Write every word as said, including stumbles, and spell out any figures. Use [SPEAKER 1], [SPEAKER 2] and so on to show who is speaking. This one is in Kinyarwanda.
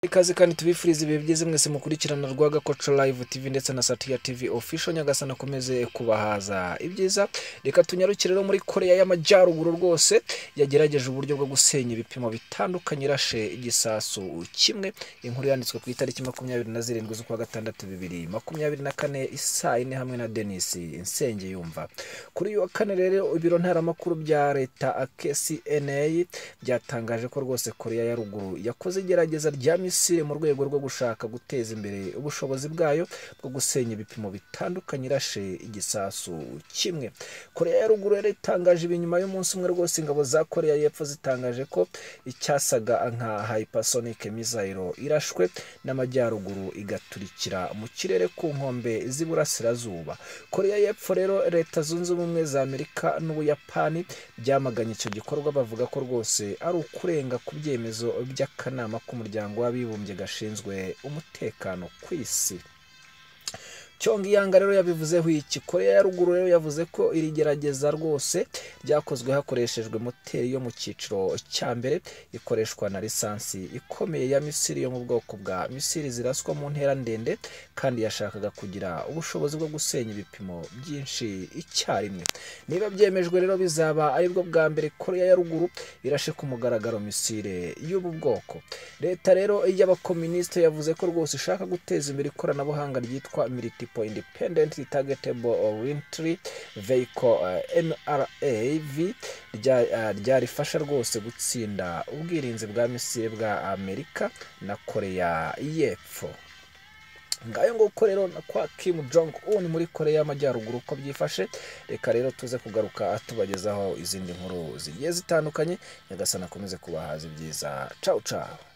[SPEAKER 1] Ikaze kandi tubifuriza ibihe byiza mwese mukurikirana Rwaga Culture Live T V ndetse na Satya T V Official. Nyagasana akomeze kubahaza ibyiza. Reka tunyarukire rero muri Korea y'Amajyaruguru rwose yagerageje uburyo bwo gusenya ibipimo bitandukanye irashe igisasu kimwe. Inkuru yanditswe ku itariki makumyabiri na zirindwi z'ukwa gatandatu bibiri makumyabiri na kane isaa ine hamwe na Denis Insenge yumva. Kuri uyu wa kane rero ibiro ntaramakuru bya leta K C N A byatangaje ko rwose Korea ya Ruguru yakoze igerageza rya Misiri mu rwego rwo gushaka guteza imbere ubushobozi bwayo bwo gusenya ibipimo bitandukanye irashe igisasu kimwe. Korea ya Ruguru yari itangaje ibinyuma y'umunsi umwe rwose ingabo za Korea y'Epfo zitangaje ko icyasaga nka hypersonic missile irashwe n'Amajyaruguru igaturikira mu kirere ku nkombe z'iburasirazuba. Korea y'Epfo rero Leta Zunze Ubumwe za Amerika n'Ubuyapani byamaganye icyo gikorwa bavuga ko rwose ari ukurenga ku byemezo by'akanama k'umuryango w'abibumbye gashinzwe umutekano ku isi. Pyongyang rero yabivuzeho iki. Korea ya Ruguru rero yavuze ko iri gerageza rwose ryakozwe hakoreshejwe moteri yo mu cyiciro cya mbere ikoreshwa na lisansi ikomeye ya Misiri yo mu bwoko bwa Misiri ziraswa mu ntera ndende, kandi yashakaga kugira ubushobozi bwo gusenya ibipimo byinshi icyarimwe. Niba byemejwe rero bizaba ari bwo bwa mbere Korea ya Ruguru irashe ku mugaragaro Misiri y'ubu bwoko. Leta rero y'abakomuniste yavuze ko rwose ishaka guteza imbere ikoranabuhanga ryitwa Multiple Independent Targetable Reentry Vehicle uh, M R A V ryarifasha uh, rwose gutsinda ubwirinzi bwa Misiri bwa Amerika na Korea y'Epfo. Ngayo nguko rero kwa Kim Jong Un muri Korea y'Amajyaruguru ko byifashe. Reka rero tuze kugaruka tubagezaho izindi nkuru zigiye zitandukanye. Nyagasana akomeze kubahaza ibyiza. Ciao ciao.